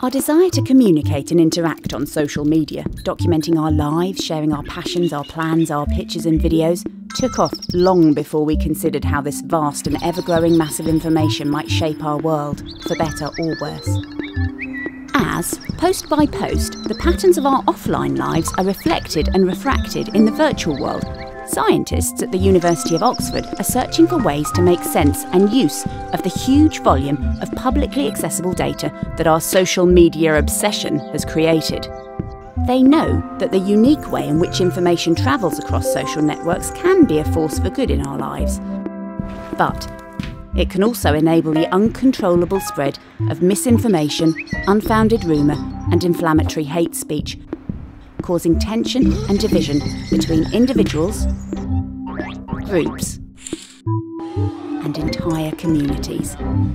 Our desire to communicate and interact on social media, documenting our lives, sharing our passions, our plans, our pictures and videos, took off long before we considered how this vast and ever-growing mass of information might shape our world, for better or worse. As, post by post, the patterns of our offline lives are reflected and refracted in the virtual world, scientists at the University of Oxford are searching for ways to make sense and use of the huge volume of publicly accessible data that our social media obsession has created. They know that the unique way in which information travels across social networks can be a force for good in our lives. But it can also enable the uncontrollable spread of misinformation, unfounded rumour and inflammatory hate speech, causing tension and division between individuals, groups, and entire communities.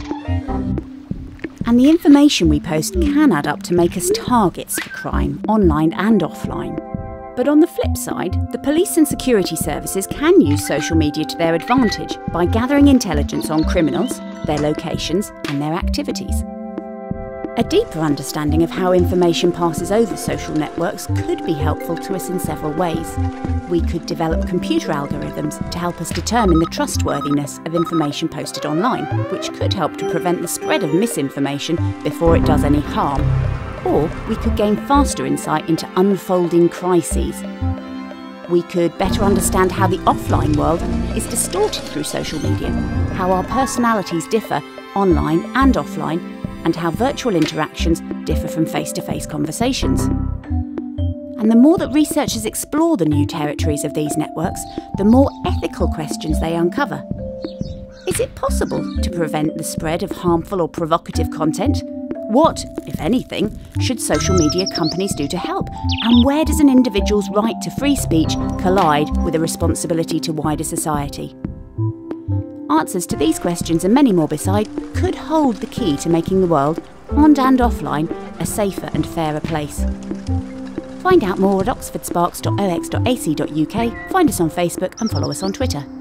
And the information we post can add up to make us targets for crime, online and offline. But on the flip side, the police and security services can use social media to their advantage by gathering intelligence on criminals, their locations, and their activities. A deeper understanding of how information passes over social networks could be helpful to us in several ways. We could develop computer algorithms to help us determine the trustworthiness of information posted online, which could help to prevent the spread of misinformation before it does any harm. Or we could gain faster insight into unfolding crises. We could better understand how the offline world is distorted through social media, how our personalities differ online and offline, and how virtual interactions differ from face-to-face conversations. And the more that researchers explore the new territories of these networks, the more ethical questions they uncover. Is it possible to prevent the spread of harmful or provocative content? What, if anything, should social media companies do to help? And where does an individual's right to free speech collide with a responsibility to wider society? Answers to these questions and many more beside could hold the key to making the world, on and offline, a safer and fairer place. Find out more at oxfordsparks.ox.ac.uk, find us on Facebook and follow us on Twitter.